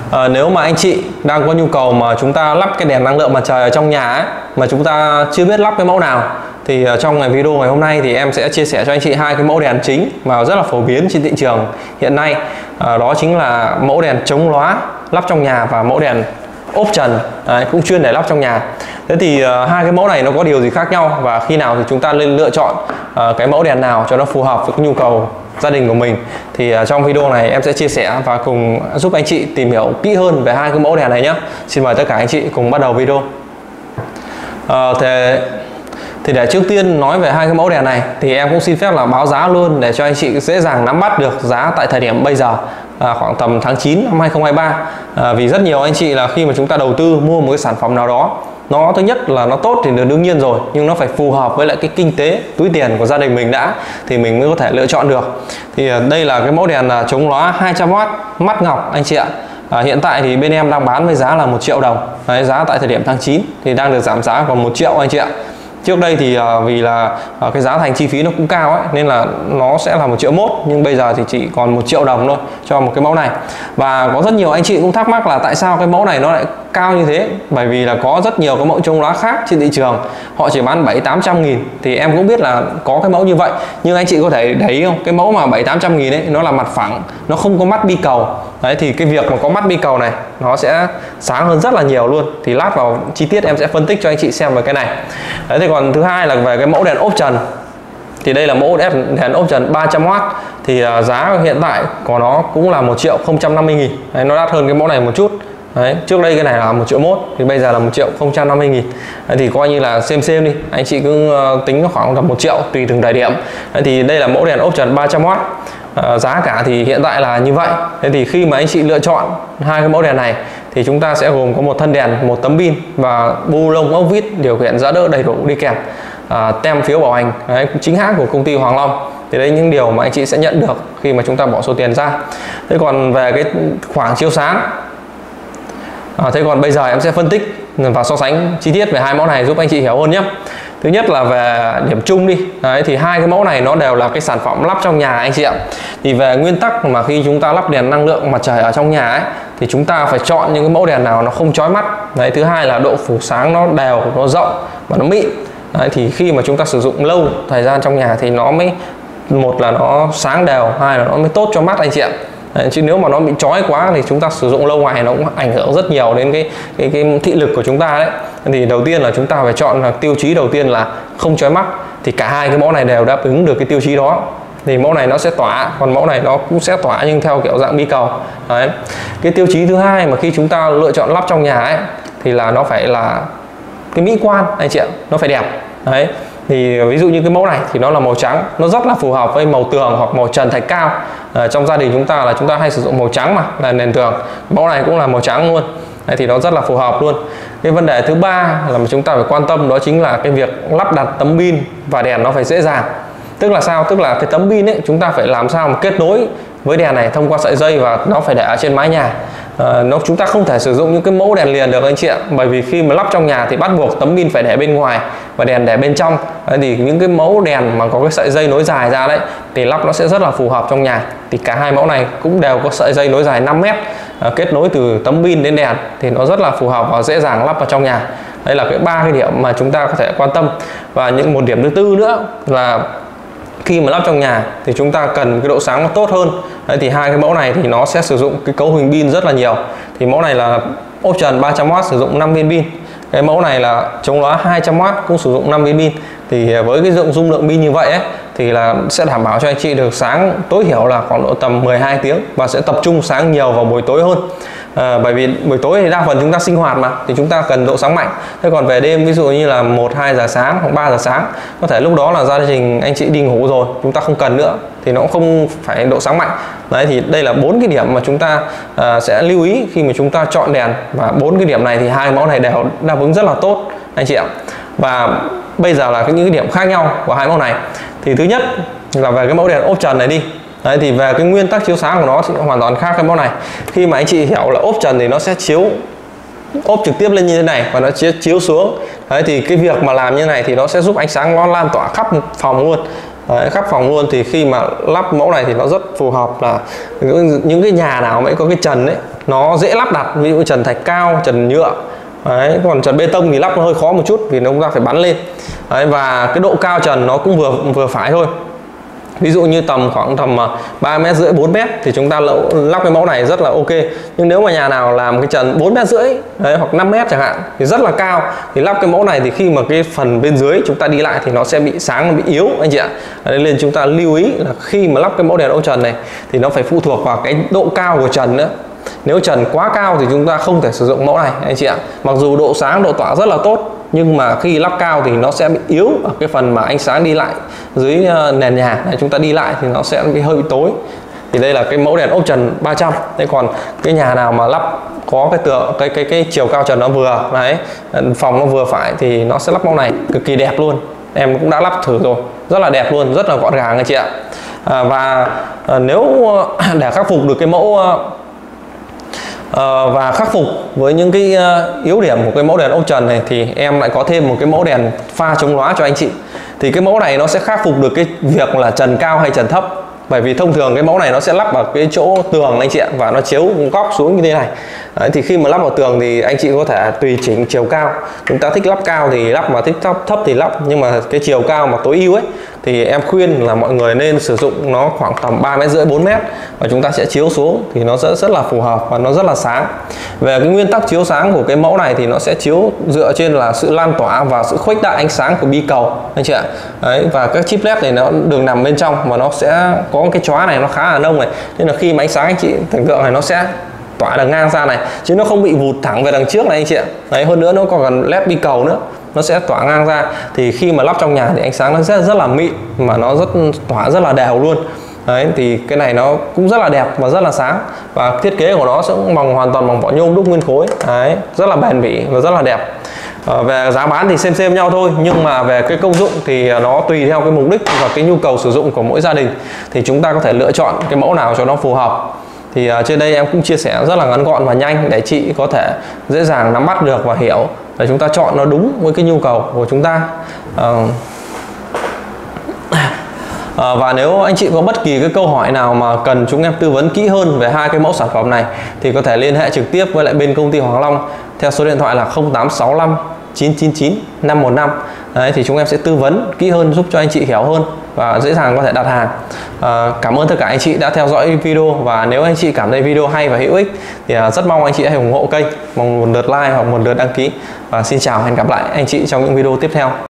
Nếu mà anh chị đang có nhu cầu mà chúng ta lắp cái đèn năng lượng mặt trời ở trong nhà ấy, mà chúng ta chưa biết lắp cái mẫu nào, thì trong video ngày hôm nay thì em sẽ chia sẻ cho anh chị hai cái mẫu đèn chính mà rất là phổ biến trên thị trường hiện nay. Đó chính là mẫu đèn chống lóa lắp trong nhà và mẫu đèn ốp trần cũng chuyên để lắp trong nhà. Thế thì hai cái mẫu này nó có điều gì khác nhau, và khi nào thì chúng ta nên lựa chọn cái mẫu đèn nào cho nó phù hợp với cái nhu cầu gia đình của mình, thì trong video này em sẽ chia sẻ và cùng giúp anh chị tìm hiểu kỹ hơn về hai cái mẫu đèn này nhé. Xin mời tất cả anh chị cùng bắt đầu video. Thì để trước tiên nói về hai cái mẫu đèn này thì em cũng xin phép là báo giá luôn để cho anh chị dễ dàng nắm bắt được giá tại thời điểm bây giờ, khoảng tầm tháng 9 năm 2023. Vì rất nhiều anh chị là khi mà chúng ta đầu tư mua một cái sản phẩm nào đó, nó thứ nhất là nó tốt thì đương nhiên rồi, nhưng nó phải phù hợp với lại cái kinh tế túi tiền của gia đình mình đã, thì mình mới có thể lựa chọn được. Thì đây là cái mẫu đèn là chống lóa 200W mắt ngọc anh chị ạ. Hiện tại thì bên em đang bán với giá là 1 triệu đồng. Đấy, giá tại thời điểm tháng 9 thì đang được giảm giá còn 1 triệu anh chị ạ. Trước đây thì vì là cái giá thành chi phí nó cũng cao ấy, nên là nó sẽ là 1,1 triệu, nhưng bây giờ thì chỉ còn 1 triệu đồng thôi cho một cái mẫu này. Và có rất nhiều anh chị cũng thắc mắc là tại sao cái mẫu này nó lại cao như thế, bởi vì là có rất nhiều cái mẫu chống lóa khác trên thị trường họ chỉ bán 700-800 nghìn. Thì em cũng biết là có cái mẫu như vậy, nhưng anh chị có thể thấy không, cái mẫu mà 700-800 nghìn ấy nó là mặt phẳng, nó không có mắt bi cầu. Đấy, thì cái việc mà có mắt bi cầu này nó sẽ sáng hơn rất là nhiều luôn. Thì lát vào chi tiết em sẽ phân tích cho anh chị xem về cái này. Đấy, thì còn thứ hai là về cái mẫu đèn ốp trần. Thì đây là mẫu đèn ốp trần 300W. Thì giá hiện tại của nó cũng là 1.050.000. Đấy, nó đắt hơn cái mẫu này một chút. Đấy, trước đây cái này là 1,1 triệu, thì bây giờ là 1.050.000. Đấy, thì coi như là xem đi, anh chị cứ tính nó khoảng tầm 1 triệu tùy từng thời điểm. Đấy, thì đây là mẫu đèn ốp trần 300W. Giá cả thì hiện tại là như vậy. Thế thì khi mà anh chị lựa chọn hai cái mẫu đèn này thì chúng ta sẽ gồm có một thân đèn, một tấm pin và bu lông ốc vít điều khiển giãn đỡ đầy đủ đi kèm, tem phiếu bảo hành chính hãng của công ty Hoàng Long. Thì đây những điều mà anh chị sẽ nhận được khi mà chúng ta bỏ số tiền ra. Thế còn về cái khoảng chiếu sáng, thế còn bây giờ em sẽ phân tích và so sánh chi tiết về hai mẫu này giúp anh chị hiểu hơn nhé. Thứ nhất là về điểm chung đi. Đấy, thì hai cái mẫu này nó đều là cái sản phẩm lắp trong nhà anh chị ạ. Thì về nguyên tắc mà khi chúng ta lắp đèn năng lượng mặt trời ở trong nhà ấy, thì chúng ta phải chọn những cái mẫu đèn nào nó không chói mắt. Đấy, thứ hai là độ phủ sáng nó đều, nó rộng và nó mịn. Đấy, thì khi mà chúng ta sử dụng lâu thời gian trong nhà thì nó mới, một là nó sáng đều, hai là nó mới tốt cho mắt anh chị ạ. Đấy, chứ nếu mà nó bị chói quá thì chúng ta sử dụng lâu ngày nó cũng ảnh hưởng rất nhiều đến cái thị lực của chúng ta đấy. Thì đầu tiên là chúng ta phải chọn là tiêu chí đầu tiên là không chói mắt. Thì cả hai cái mẫu này đều đáp ứng được cái tiêu chí đó. Thì mẫu này nó sẽ tỏa, còn mẫu này nó cũng sẽ tỏa nhưng theo kiểu dạng bi cầu. Đấy. Cái tiêu chí thứ hai mà khi chúng ta lựa chọn lắp trong nhà ấy thì là nó phải là cái mỹ quan anh chị ạ, nó phải đẹp. Đấy. Thì ví dụ như cái mẫu này thì nó là màu trắng, nó rất là phù hợp với màu tường hoặc màu trần thạch cao. Trong gia đình chúng ta là chúng ta hay sử dụng màu trắng mà là nền tường, mẫu này cũng là màu trắng luôn. Đấy, thì nó rất là phù hợp luôn. Cái vấn đề thứ ba là mà chúng ta phải quan tâm, đó chính là cái việc lắp đặt tấm pin và đèn nó phải dễ dàng. Tức là sao? Tức là cái tấm pin ấy chúng ta phải làm sao mà kết nối với đèn này thông qua sợi dây và nó phải để ở trên mái nhà. Chúng ta không thể sử dụng những cái mẫu đèn liền được anh chị ạ, bởi vì khi mà lắp trong nhà thì bắt buộc tấm pin phải để bên ngoài và đèn để bên trong. Đấy, thì những cái mẫu đèn mà có cái sợi dây nối dài ra đấy thì lắp nó sẽ rất là phù hợp trong nhà. Thì cả hai mẫu này cũng đều có sợi dây nối dài 5 mét, kết nối từ tấm pin đến đèn, thì nó rất là phù hợp và dễ dàng lắp vào trong nhà. Đây là cái ba cái điểm mà chúng ta có thể quan tâm. Và những một điểm thứ tư nữa là khi mà lắp trong nhà thì chúng ta cần cái độ sáng nó tốt hơn. Đấy, thì hai cái mẫu này thì nó sẽ sử dụng cái cấu hình pin rất là nhiều. Thì mẫu này là ốp trần 300W sử dụng 5 viên pin. Cái mẫu này là chống lóa 200W cũng sử dụng 5 viên pin. Thì với cái dung lượng pin như vậy ấy, thì là sẽ đảm bảo cho anh chị được sáng tối thiểu là khoảng độ tầm 12 tiếng và sẽ tập trung sáng nhiều vào buổi tối hơn. Bởi vì buổi tối thì đa phần chúng ta sinh hoạt mà, thì chúng ta cần độ sáng mạnh. Thế còn về đêm ví dụ như là 1-2 giờ sáng hoặc 3 giờ sáng, có thể lúc đó là gia đình anh chị đi ngủ rồi, chúng ta không cần nữa thì nó cũng không phải độ sáng mạnh. Đấy, thì đây là 4 cái điểm mà chúng ta sẽ lưu ý khi mà chúng ta chọn đèn, và 4 cái điểm này thì hai mẫu này đều đáp ứng rất là tốt anh chị ạ. Và bây giờ là những cái điểm khác nhau của hai mẫu này. Thì thứ nhất là về cái mẫu đèn ốp trần này đi. Đấy, thì về cái nguyên tắc chiếu sáng của nó thì hoàn toàn khác cái mẫu này. Khi mà anh chị hiểu là ốp trần thì nó sẽ chiếu ốp trực tiếp lên như thế này và nó chiếu xuống. Đấy, thì cái việc mà làm như này thì nó sẽ giúp ánh sáng nó lan tỏa khắp phòng luôn. Đấy, khắp phòng luôn. Thì khi mà lắp mẫu này thì nó rất phù hợp là những cái nhà nào mới có cái trần ấy nó dễ lắp đặt, ví dụ trần thạch cao, trần nhựa. Đấy, còn trần bê tông thì lắp nó hơi khó một chút vì chúng ta phải bắn lên. Đấy, và cái độ cao trần nó cũng vừa phải thôi. Ví dụ như khoảng tầm 3,5 m 4 m thì chúng ta lắp cái mẫu này rất là ok. Nhưng nếu mà nhà nào làm cái trần 4,5 m đấy, hoặc 5 m chẳng hạn thì rất là cao, thì lắp cái mẫu này thì khi mà cái phần bên dưới chúng ta đi lại thì nó sẽ bị sáng, nó bị yếu anh chị ạ. Nên chúng ta lưu ý là khi mà lắp cái mẫu đèn ốp trần này thì nó phải phụ thuộc vào cái độ cao của trần nữa. Nếu trần quá cao thì chúng ta không thể sử dụng mẫu này anh chị ạ. Mặc dù độ sáng, độ tỏa rất là tốt, nhưng mà khi lắp cao thì nó sẽ bị yếu ở cái phần mà ánh sáng đi lại dưới nền nhà. Chúng ta đi lại thì nó sẽ hơi bị tối. Thì đây là cái mẫu đèn ốp trần 300. Thế còn cái nhà nào mà lắp có cái tường cái chiều cao trần nó vừa đấy, phòng nó vừa phải thì nó sẽ lắp mẫu này cực kỳ đẹp luôn. Em cũng đã lắp thử rồi, rất là đẹp luôn, rất là gọn gàng anh chị ạ. Nếu để khắc phục được cái mẫu và khắc phục với những cái yếu điểm của cái mẫu đèn ốp trần này thì em lại có thêm một cái mẫu đèn pha chống lóa cho anh chị. Thì cái mẫu này nó sẽ khắc phục được cái việc là trần cao hay trần thấp. Bởi vì thông thường cái mẫu này nó sẽ lắp vào cái chỗ tường anh chị ạ, và nó chiếu góc xuống như thế này. Đấy, thì khi mà lắp vào tường thì anh chị có thể tùy chỉnh chiều cao. Chúng ta thích lắp cao thì lắp, mà thích thấp thì lắp. Nhưng mà cái chiều cao mà tối ưu ấy thì em khuyên là mọi người nên sử dụng nó khoảng tầm 3,5 m 4 m, và chúng ta sẽ chiếu xuống thì nó rất là phù hợp và nó rất là sáng. Về cái nguyên tắc chiếu sáng của cái mẫu này thì nó sẽ chiếu dựa trên là sự lan tỏa và sự khuếch đại ánh sáng của bi cầu anh chị ạ. Đấy, và các chip led này nó đường nằm bên trong và nó sẽ có cái chóa này nó khá là nông này, nên là khi mà ánh sáng anh chị tưởng tượng này nó sẽ tỏa đằng ngang ra này, chứ nó không bị vụt thẳng về đằng trước này anh chị ạ. Đấy, hơn nữa nó còn gần led bi cầu nữa, nó sẽ tỏa ngang ra. Thì khi mà lắp trong nhà thì ánh sáng nó rất là mịn, mà nó tỏa rất là đều luôn. Đấy, thì cái này nó cũng rất là đẹp và rất là sáng, và thiết kế của nó sẽ hoàn toàn bằng vỏ nhôm đúc nguyên khối. Đấy, rất là bền bỉ và rất là đẹp. Về giá bán thì xem nhau thôi, nhưng mà về cái công dụng thì nó tùy theo cái mục đích và cái nhu cầu sử dụng của mỗi gia đình, thì chúng ta có thể lựa chọn cái mẫu nào cho nó phù hợp. Thì trên đây em cũng chia sẻ rất là ngắn gọn và nhanh để chị có thể dễ dàng nắm bắt được và hiểu để chúng ta chọn nó đúng với cái nhu cầu của chúng ta. Và nếu anh chị có bất kỳ cái câu hỏi nào mà cần chúng em tư vấn kỹ hơn về hai cái mẫu sản phẩm này thì có thể liên hệ trực tiếp với lại bên công ty Hoàng Long theo số điện thoại là 0865 999 515. Đấy, thì chúng em sẽ tư vấn kỹ hơn, giúp cho anh chị hiểu hơn và dễ dàng có thể đặt hàng. Cảm ơn tất cả anh chị đã theo dõi video, và nếu anh chị cảm thấy video hay và hữu ích thì rất mong anh chị hãy ủng hộ kênh bằng một lượt like hoặc một lượt đăng ký. Và xin chào, hẹn gặp lại anh chị trong những video tiếp theo.